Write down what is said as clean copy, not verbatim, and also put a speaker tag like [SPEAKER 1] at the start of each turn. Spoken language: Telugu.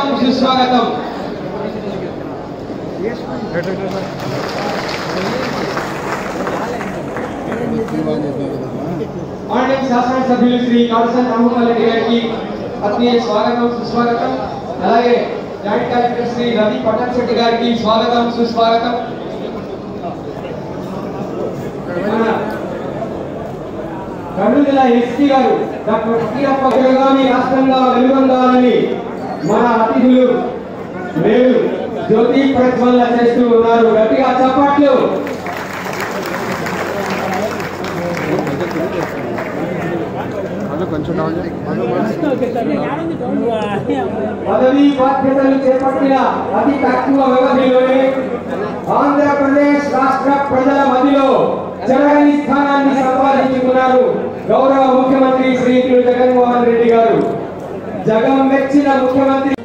[SPEAKER 1] సుస్వాగతం ఆర్డర్ శాసన సభ్యులు శ్రీ కాడసన్ రామగోపాల్ రెడ్డి గారికి ఆత్మీయ స్వాగతం సుస్వాగతం అలాగే జాయింట్ కలెక్టర్ శ్రీ రవి పటన్ శెట్టి గారికి స్వాగతం సుస్వాగతం కర్నూలు జిల్లా ఎస్పీ గారు డాక్టర్ శ్రీరప్ప గారి రాష్ట్రంగా వెలుగొందాలని మన అతిథులు మేలు జ్యోతి ప్రజ్వలన చేస్తూ ఉన్నారు గట్టిగా చప్పట్లు పదవీ బాధ్యతలు చేపట్టిన అతి తక్కువ వ్యవధిలోనే ఆంధ్రప్రదేశ్ రాష్ట్ర ప్రజల మధ్యలో చెరగని స్థానాన్ని సంపాదించుకున్నారు గౌరవ ముఖ్యమంత్రి శ్రీ జగన్మోహన్ రెడ్డి గారు జగన్ మెచ్చిన ముఖ్యమంత్రి